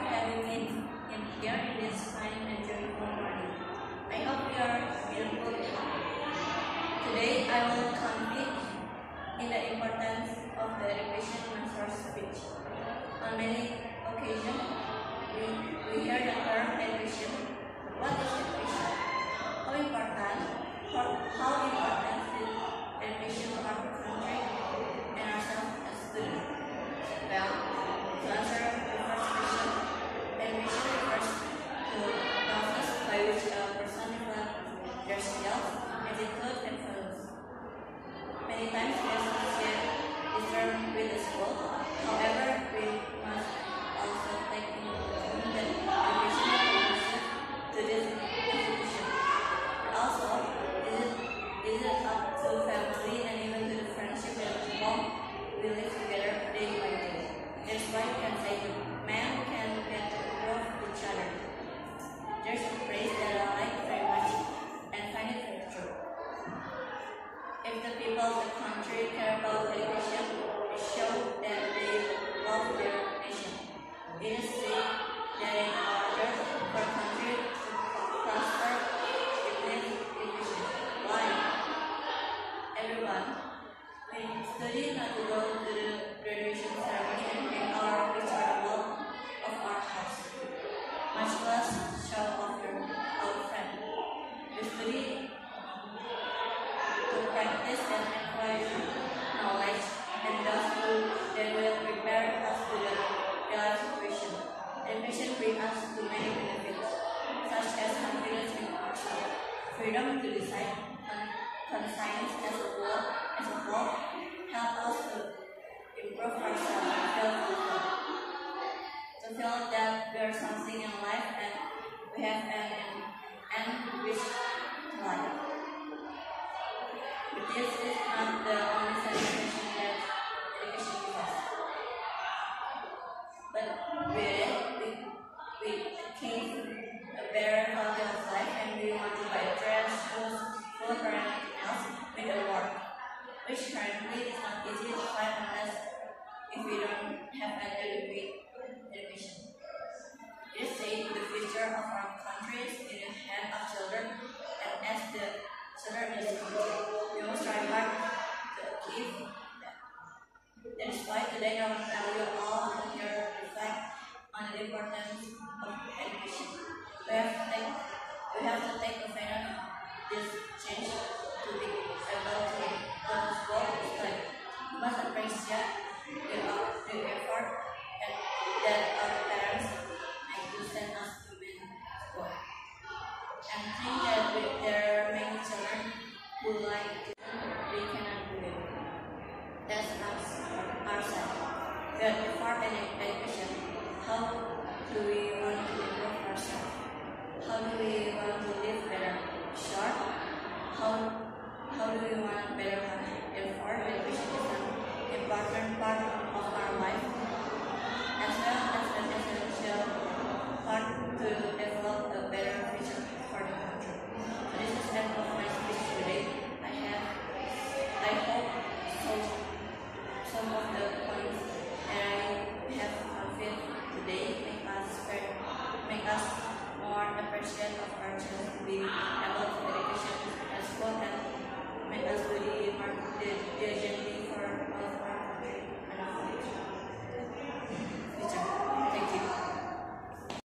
for having me in here in this fine and joyful morning. I hope you are beautiful. Today I will convey in the importance of the education in my first speech. On many occasions, we hear the term education. What is education? How important is education for our country and ourselves as students? Well, to answer the first question, education refers to the process by which a person develops their skills, attitude, and values. Many times we associate this term with the school. However, we must also take into account that education belongs to this institution. Also, is it up to family and even to the friendship and people we live together day by day. That's why we can say that man can get to improve each other. There's a phrase that I like very much and find it very true. If the people of the country care about education, it shows that they love their nation. It is said that in order for a country to prosper, it needs education. Why? Everyone, we study not to go to the graduation ceremony and hang our picture on the wall of our house, much less show off our friend. We study to practice and acquire knowledge, and thus they will prepare us to the real situation. Education brings us to many benefits, such as confidence in ourselves, freedom to decide, conscience as a whole, help us to improve ourselves and feel that we are something in life and we have an enriched life. But this is not the only satisfaction that education gives us. But with it, we attain a better quality of life, and we want to buy dress, shoes, food, or anything else with a work, which currently is not easy to find unless if we don't have an adequate education. It is said the future of our country is in the hands of children, and as the children is the future, we must try hard to achieve that. That is why today I will tell you all here reflect on the importance of education. We have to take advantage of this change to be able to go to school to study. We must appreciate the effort that our parents make to send us to school, and think that there are many children who like it, they cannot do it. That's ourselves. We have effort and education. How do we want to improve ourselves? How do we want to live better? Short. How do we want better life? Therefore, education is an important part of our life, as well as an essential part to develop a better future for the country. So this is the end of my speech today. I hope some of the points that I have conveyed today make us more appreciative of our children to be